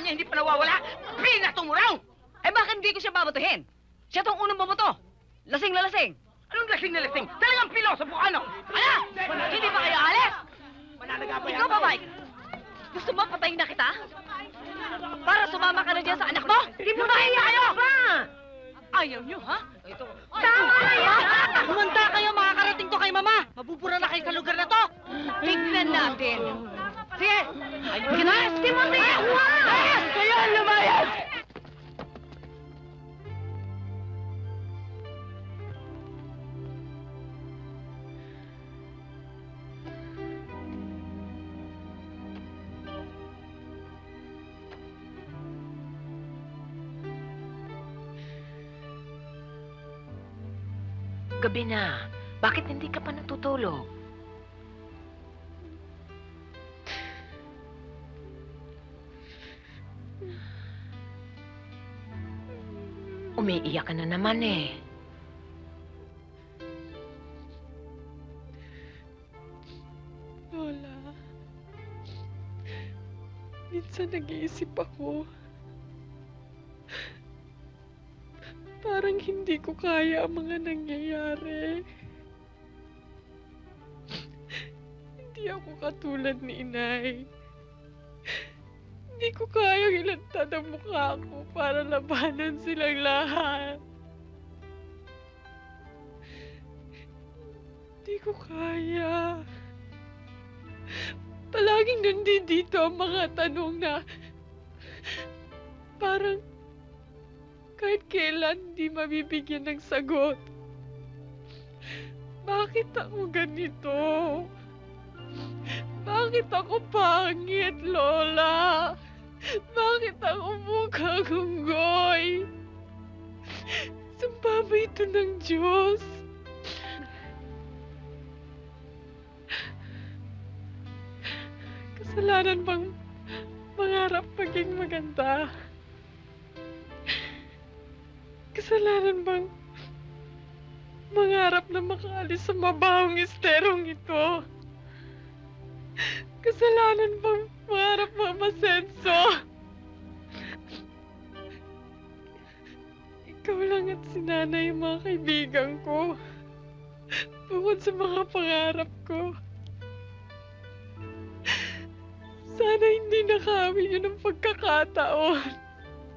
niya hindi pa nawawala. Binato mo raw! Eh bakit hindi ko siya babatuhin? Siya tong unang babato. Lasing na lasing. Anong lasing na lasing? Talagang pilosopo ano? Ala! Hindi ba kayo alis? Mananagapay Ikaw, babae. Gusto mo patayin na kita? Para sumama ka na dyan sa anak mo? Hindi mo mahiya kayo! Ayaw nyo, ha? Ito. Tama na yan! Humanda kayo, makakarating to kay Mama. Mabubura na kayo sa lugar na to. Tignan natin. Sige. Ayun ka na. Timothy! Kayo ang lumayas! Gabi na. Bakit hindi ka pa natutulog? Umiiyak ka na naman eh. Lola, minsan nag-iisip ako. Parang hindi ko kaya ang mga nangyayari. Hindi ako katulad ni Inay. Hindi ko kaya hilantad ang mukha ko para labanan silang lahat. Hindi ko kaya. Palaging nandito ang mga tanong na parang kahit kailan di mabibigyan ng sagot. Bakit ako ganito? Bakit ako pangit, Lola? Bakit ako mukhang unggoy? Sumpa ba ito ng Diyos? Kasalanan bang mangarap maging maganda? Kasalanan bang mangarap na makaalis sa mabahong esterong ito? Kasalanan bang mangarap mamasenso? Ikaw lang at si Nanay yung mga kaibigan ko. Bukod sa mga pangarap ko. Sana hindi nakawin yun ang pagkakataon.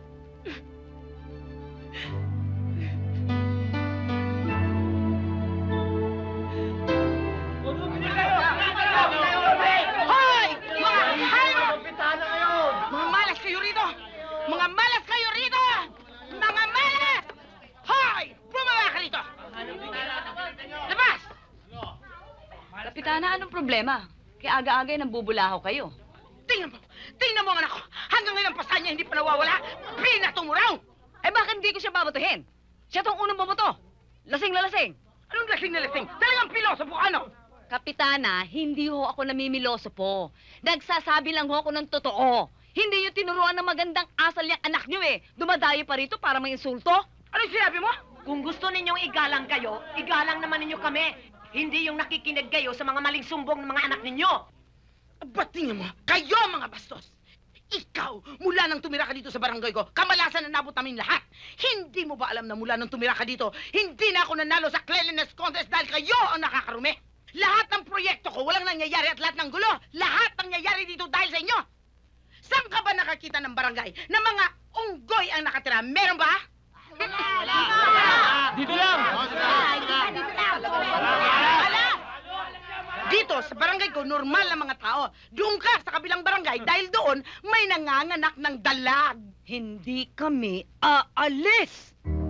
Mga malas kayo rito! Mga malas! Hoy! Bumaba ka rito! Labas! Kapitana, anong problema? Kaya aga-aga nang bubulaho kayo. Tingnan mo ang anak ko! Hanggang ngayon ang pasa niya hindi pa nawawala! Binato mo raw! Eh bakit hindi ko siya babatuhin? Siya tong unang babato. Lasing na lasing. Anong lasing na lasing? Talagang pilosopo ano? Kapitana, hindi ho ako namimiloso po. Nagsasabi lang ho ako ng totoo. Hindi yung tinuruan ng magandang asal yung anak niyo eh. Dumadayo pa rito para manginsulto. Anong sinabi mo? Kung gusto ninyong igalang kayo, igalang naman ninyo kami. Hindi yung nakikinig kayo sa mga maling sumbong ng mga anak ninyo. Ba't tingin mo? Kayo mga bastos! Ikaw, mula nang tumira ka dito sa barangay ko, kamalasan na nabot namin lahat. Hindi mo ba alam na mula nang tumira ka dito, hindi na ako nanalo sa cleanliness contest dahil kayo ang nakakarumi? Lahat ng proyekto ko, walang nangyayari at lahat ng gulo, lahat nangyayari dito dahil sa inyo. Saan ka ba nakakita ng barangay na mga unggoy ang nakatira? Meron ba? Wala! Dito lang! Dito, sa barangay ko, normal na mga tao. Doon ka sa kabilang barangay dahil doon may nanganganak ng dalag. Hindi kami aalis.